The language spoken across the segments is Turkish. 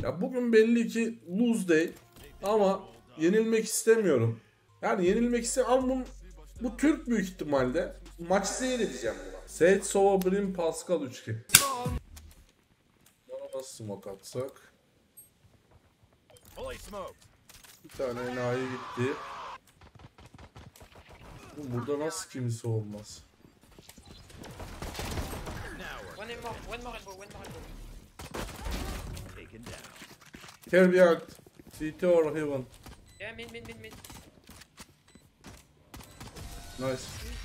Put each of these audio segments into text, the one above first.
Ya bugün belli ki lose day ama yenilmek istemiyorum. Yani yenilmek istemiyorum ama bu Türk büyük ihtimalle. Maçı seyredeceğim buna. Seyit Sova Brim Pascal 3-2. Bana nasıl smoke atsak? Bir tane enayi gitti. Burada nasıl kimse olmaz? One more elbow. Care behind. CT or heaven. Yeah, mid. Nice.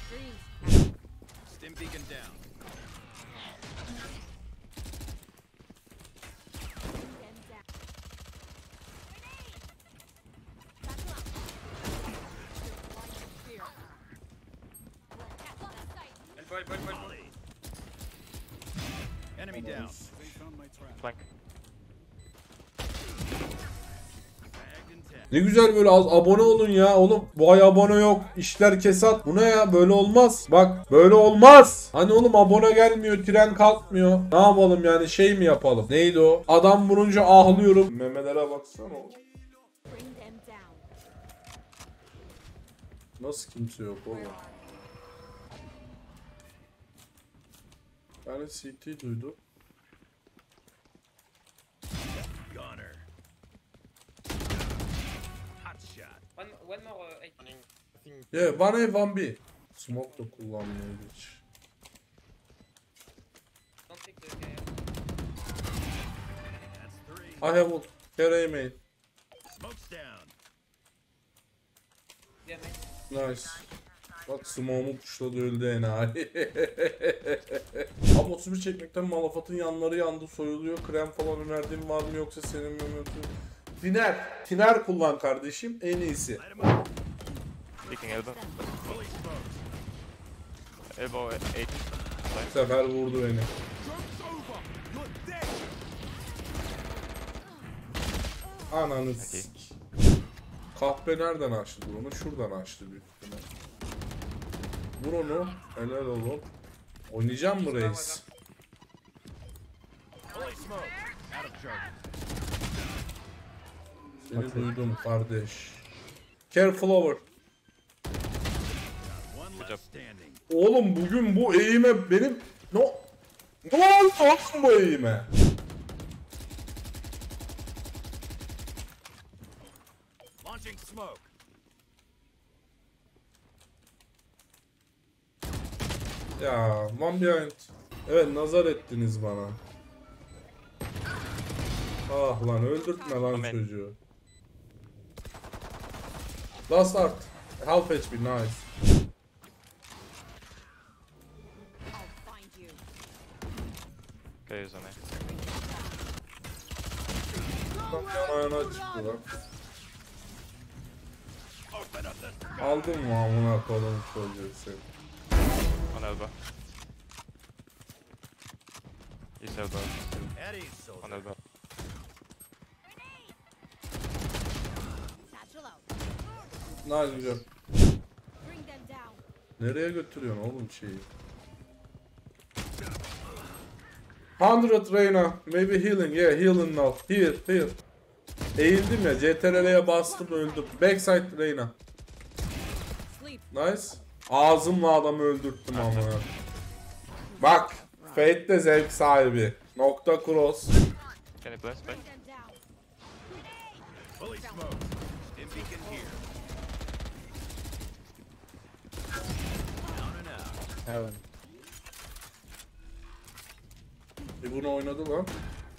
Stim beacon down. Elbow. Enemy down. Flank. Ne güzel böyle az abone olun ya oğlum. Bu ay abone yok. İşler kesat. Bu ne ya? Böyle olmaz. Bak böyle olmaz. Hani oğlum abone gelmiyor. Tren kalkmıyor. Ne yapalım yani şey mi yapalım? Neydi o? Adam vurunca ahlıyorum. Memelere baksana oğlum. Nasıl kimse yok oğlum? Yani CT duydu. Gunner. Hot shot. One more. Yeah, one A, one B. Smoke da kullanmıyor hiç. Don't take the guy. That's three. I have ult. Care A main. Smoke's down. Yeah, mid. Nice. Bak smoke'umu puşladı öldü enayi. Ama 31 çekmekten Malafat'ın yanları yandı soyuluyor. Krem falan önerdiğin var mı yoksa senin mi? Tiner. Tiner kullan kardeşim en iyisi. Light 'em up. Peeking elbow. Fully smoked. Elbow 8. Bu sefer vurdu beni. Joke's over. You're dead. Ananı sik. Kahpe nereden açtı onu? Şuradan açtı büyük ihtimal. Vur onu. Helal oğlum. Oynayacağım mı reis? Fully smoked. Out of charges. Seni duydum kardeş. Careful over. One left standing. Oğlum bugün bu eğime benim... Ne oldu oğlum bu eğime? Launching smoke. Ya one behind. Evet nazar ettiniz bana. Ah lan öldürtme lan Amen. çocuğu. Last art. Half HP nice. Okay, he's on A. Tam yanağına çıktı lan. Open up the. Aldın mı amına koydum çocuğu seni. On elbow. He's elbow. Eddie's On soldier. elbow. Nice güzel. Nereye götürüyorsun oğlum şeyi? 100 Reyna. Maybe healing. Yeah healing now. Here. Eğildim ya. CTRL'ye bastım öldüm. Backside Reyna. Nice. Ağzımla adamı öldürttüm ama. Bak. Fate de zevk sahibi. Nokta cross. Can you blast back? Fully smoked. Stim beacon here. Down and out. Heaven. Bunu oynadı lan.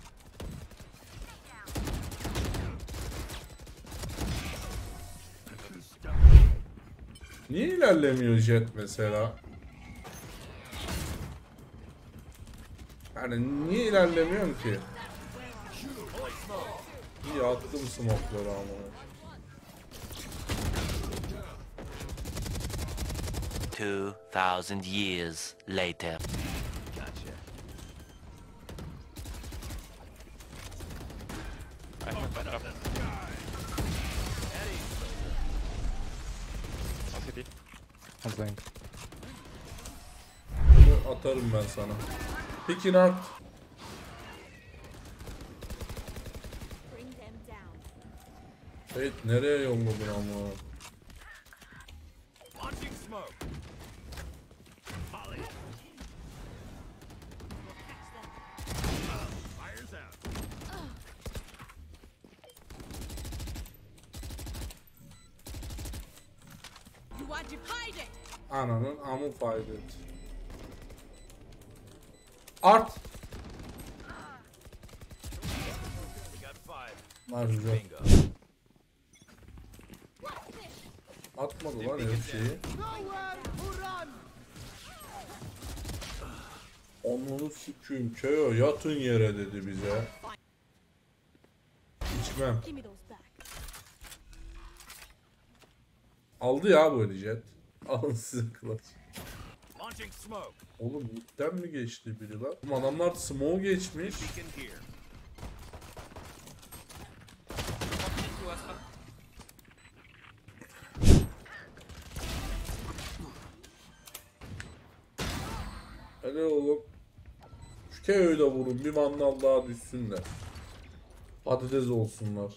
Niye ilerlemiyor Jet mesela? Yani niye ilerlemiyorum ki? İyi attım smoke'ları ama. 2,000 years later. Gotcha. I can back up. Eddie's On CT. I'm playing. Bunu atarım ben sana. Picking art. Evet, nereye yolladın ama? Launching smoke. Molly. Fires out. You want to hide it? Ananın amı faydalı. Art. We got 5. Lan güzel. Bingo. Atmadı lan herif şeyi. Onunu sikiyim Keo, yatın yere dedi bize. İçmem. Give me those back. Aldı ya bu jet. Alın size kılıç. Launching smoke. Oğlum midden mi geçti biri lan? Oğlum adamlar smoke geçmiş. Beacon here. Tu Astra. Hadi oğlum. Şu Keo'yu da vurun, bir mandal daha düşsün de. Patates olsunlar.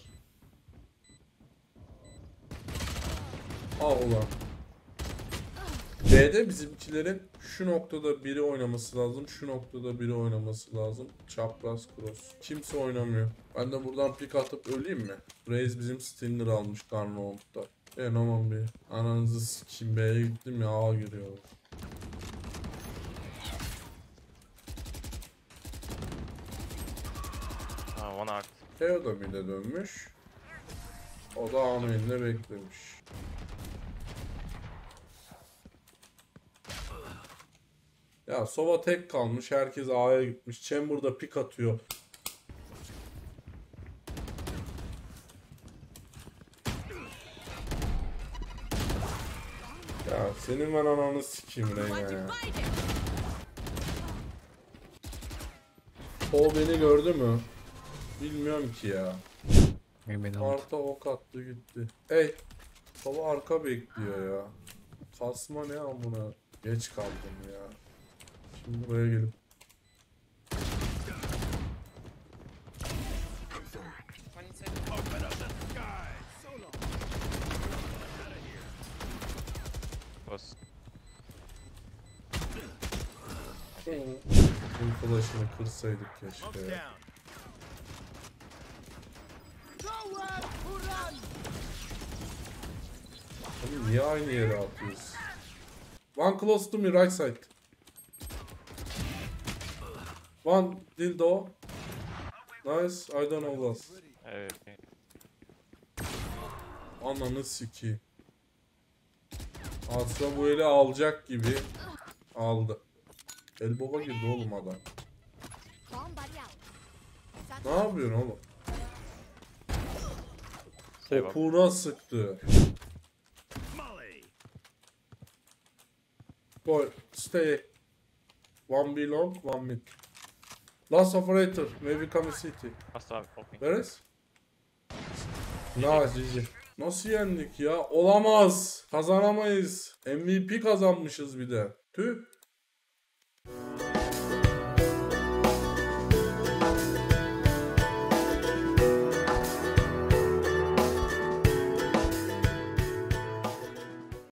Al ulan. B'de bizimkilerin şu noktada biri oynaması lazım. Şu noktada biri oynaması lazım. Çapraz cross. Kimse oynamıyor. Ben de buradan pik atıp öleyim mi? Reis bizim Stinger almış Karnavon'da. Aman bir. Ananızı sikeyim, B'ye gittim ya, A giriyor. One art. Teo da mid'e dönmüş. O da A'nın beklemiş. Ya Sova tek kalmış. Herkes A'ya gitmiş. Chamber'da pik atıyor. Ya senin ben ananı sikeyim You Reyna want to ya. hide it? O beni gördü mü? Bilmiyorum ki ya. Maybe not. Arta ok attı gitti. Ey. Sova arka bekliyor ya. Kasma ne amına. Geç kaldım ya. Şimdi buraya gelip. One inside. Open up the sky. Solo. Out of here. Was Bunun flash'ını kırsaydık keşke Smoke's ya. down. Oğlum niye aynı yere atıyoruz? One close to me right side. One dildo. Nice, I don't know what. okay. Ananı siki. Asla bu eli alacak gibi. Aldı. El baba girdi oğlum adam. Bomb buddy out. Ne yapıyorsun oğlum? Save up. Topuğuna sıktı. Molly. Boy, stay. One B long, one mid. Last operator, maybe come city. Must have opening. Where is? Nice, GG. Nasıl yendik ya? Olamaz. Kazanamayız. MVP kazanmışız bir de. Tüh.